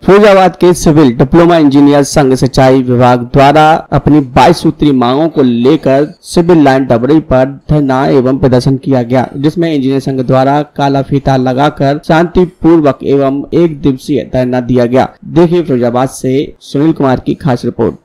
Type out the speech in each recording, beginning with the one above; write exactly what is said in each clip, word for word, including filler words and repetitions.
फिरोजाबाद के civil diploma engineer संघ सिंचाई विभाग द्वारा अपनी बाईस सूत्री मांगों को लेकर सिविल लाइन डबरी पर धरना एवं प्रदर्शन किया गया, जिसमें इंजीनियर संघ द्वारा काला फीता लगाकर शांतिपूर्वक एवं एक दिवसीय धरना दिया गया। देखिए फिरोजाबाद से सुनील कुमार की खास रिपोर्ट।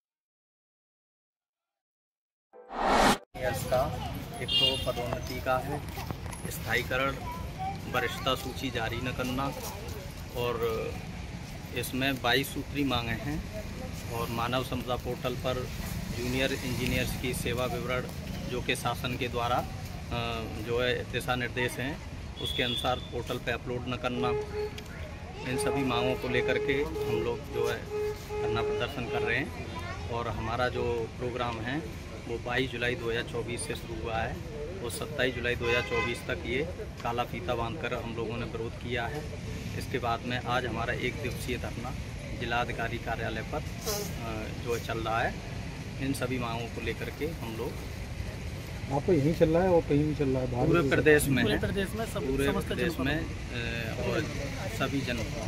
एक तो पदोन्नति का है, स्थायीकरण, वरिष्ठता सूची जारी न करना और इसमें बाईस सूत्री मांगे हैं और मानव संपदा पोर्टल पर जूनियर इंजीनियर्स की सेवा विवरण जो कि शासन के द्वारा जो है दिशा निर्देश हैं उसके अनुसार पोर्टल पे अपलोड न करना, इन सभी मांगों को लेकर के हम लोग जो है धरना प्रदर्शन कर रहे हैं। और हमारा जो प्रोग्राम है वो बाईस जुलाई दो हज़ार चौबीस से शुरू हुआ है और सत्ताईस जुलाई दो हज़ार चौबीस तक ये काला फीता बांधकर हम लोगों ने विरोध किया है। इसके बाद में आज हमारा एक दिवसीय धरना जिलाधिकारी कार्यालय पर जो चल रहा है। इन सभी मांगों को लेकर के हम लोग आपको यहीं चल रहा है और कहीं भी चल रहा है, पूरे प्रदेश में पूरे प्रदेश में सब पूरे प्रदेश में और सभी जनपदों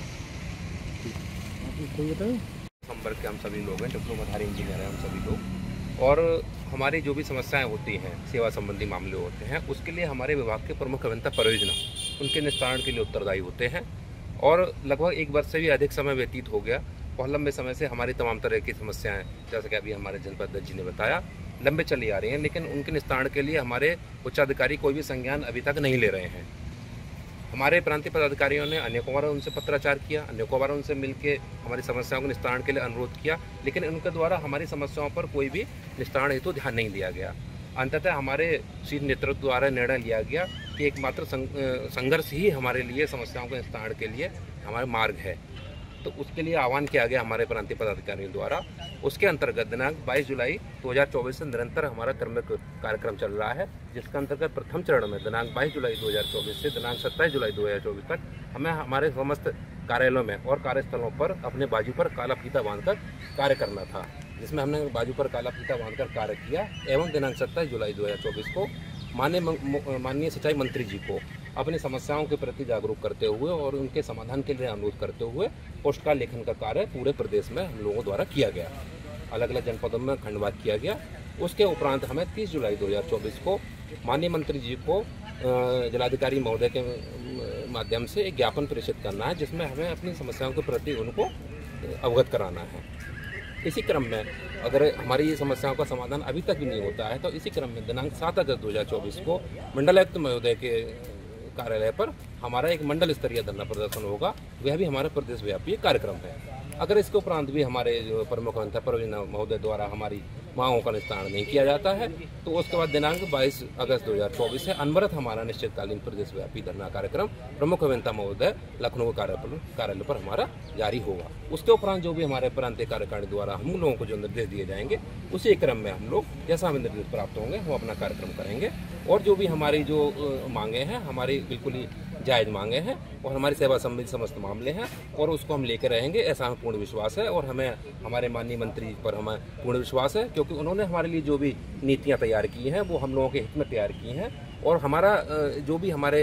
संपर्क के हम सभी लोग हैं, डिप्लोमाधारी इंजीनियर हैं हम सभी लोग। और हमारी जो भी समस्याएं होती हैं, सेवा संबंधी मामले होते हैं, उसके लिए हमारे विभाग के प्रमुख अभियंता परियोजना उनके निस्तारण के लिए उत्तरदायी होते हैं। और लगभग एक वर्ष से भी अधिक समय व्यतीत हो गया। बहुत लंबे समय से हमारी तमाम तरह की समस्याएं, जैसे कि अभी हमारे जनपद अध्यक्ष जी ने बताया, लंबे चली आ रही हैं, लेकिन उनके निस्तारण के लिए हमारे उच्चाधिकारी कोई भी संज्ञान अभी तक नहीं ले रहे हैं। हमारे प्रांतीय पदाधिकारियों ने अनेकों बार उनसे पत्राचार किया, अनेकों बार उनसे मिलकर हमारी समस्याओं के निस्तारण के लिए अनुरोध किया, लेकिन उनके द्वारा हमारी समस्याओं पर कोई भी निस्तारण हेतु तो ध्यान नहीं दिया गया। अंततः हमारे शीर्ष नेतृत्व द्वारा निर्णय लिया गया कि एकमात्र संघर्ष ही हमारे लिए समस्याओं के निस्तारण के लिए हमारा मार्ग है। तो उसके लिए आह्वान किया गया हमारे प्रांतीय पदाधिकारियों द्वारा। उसके अंतर्गत दिनांक बाईस जुलाई दो हज़ार चौबीस से निरंतर हमारा कर्मक कार्यक्रम चल रहा है, जिसके अंतर्गत प्रथम चरण में दिनांक बाईस जुलाई दो हज़ार चौबीस से दिनांक सत्ताईस जुलाई दो हज़ार चौबीस तक हमें हमारे समस्त कार्यालयों में और कार्यस्थलों पर अपने बाजू पर काला फीता बांधकर कार्य करना था, जिसमें हमने बाजू पर काला फीता बांधकर कार्य किया। एवं दिनांक सत्ताईस जुलाई दो हज़ार चौबीस को माननीय माननीय सिंचाई मंत्री जी को अपनी समस्याओं के प्रति जागरूक करते हुए और उनके समाधान के लिए अनुरोध करते हुए पोस्टकार्ड लेखन का कार्य पूरे प्रदेश में हम लोगों द्वारा किया गया, अलग अलग जनपदों में खंडवार किया गया। उसके उपरांत हमें तीस जुलाई दो हज़ार चौबीस को माननीय मंत्री जी को जिलाधिकारी महोदय के माध्यम से एक ज्ञापन प्रेषित करना है, जिसमें हमें अपनी समस्याओं के प्रति उनको अवगत कराना है। इसी क्रम में अगर हमारी ये समस्याओं का समाधान अभी तक भी नहीं होता है तो इसी क्रम में दिनांक सात अगस्त दो हज़ार चौबीस को मंडलायुक्त महोदय के कार्यालय पर हमारा एक मंडल स्तरीय धरना प्रदर्शन होगा। वह भी हमारा प्रदेश व्यापी कार्यक्रम है। अगर इसके उपरांत भी हमारे जो प्रमुख अभियंता परियोजना महोदय द्वारा हमारी मांगों का निस्तारण नहीं किया जाता है तो उसके बाद दिनांक बाईस अगस्त दो हज़ार चौबीस से अनवरत हमारा निश्चितकालीन प्रदेश व्यापी धरना कार्यक्रम प्रमुख अभियंता महोदय लखनऊ कार्यालय पर हमारा जारी होगा। उसके उपरांत जो भी हमारे प्रांतीय कार्यकारिणी द्वारा हम लोगों को जो निर्देश दिए जाएंगे उसी क्रम में हम लोग जैसा हमें निर्देश प्राप्त होंगे हम अपना कार्यक्रम करेंगे। और जो भी हमारी जो मांगे हैं हमारी बिल्कुल ही जायज़ मांगे हैं और हमारी सेवा संबंधी समस्त मामले हैं और उसको हम लेकर रहेंगे, ऐसा हमें पूर्ण विश्वास है। और हमें हमारे माननीय मंत्री पर हमें पूर्ण विश्वास है, क्योंकि उन्होंने हमारे लिए जो भी नीतियां तैयार की हैं वो हम लोगों के हित में तैयार की हैं। और हमारा जो भी हमारे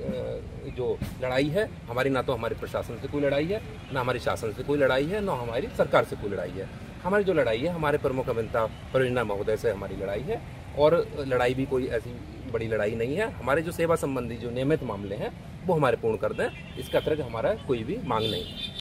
जो लड़ाई है हमारी, ना तो हमारे प्रशासन से कोई लड़ाई है, ना हमारी शासन से कोई लड़ाई है, ना हमारी सरकार से कोई लड़ाई है। हमारी जो लड़ाई है हमारे प्रमुख अभियंता परियोजना महोदय से हमारी लड़ाई है। और लड़ाई भी कोई ऐसी बड़ी लड़ाई नहीं है। हमारे जो सेवा संबंधी जो नियमित मामले हैं वो हमारे पूर्ण कर दें, इसका अतिरिक्त हमारा कोई भी मांग नहीं।